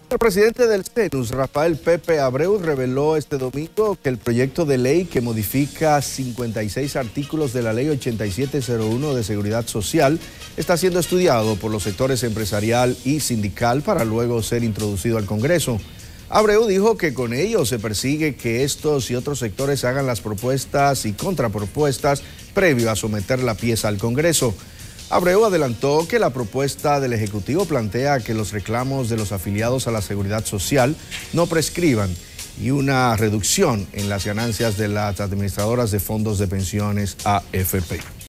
El presidente del CENUS, Rafael Pepe Abreu, reveló este domingo que el proyecto de ley que modifica 56 artículos de la Ley 8701 de Seguridad Social está siendo estudiado por los sectores empresarial y sindical para luego ser introducido al Congreso. Abreu dijo que con ello se persigue que estos y otros sectores hagan las propuestas y contrapropuestas previo a someter la pieza al Congreso. Abreu adelantó que la propuesta del Ejecutivo plantea que los reclamos de los afiliados a la Seguridad Social no prescriban y una reducción en las ganancias de las administradoras de fondos de pensiones AFP.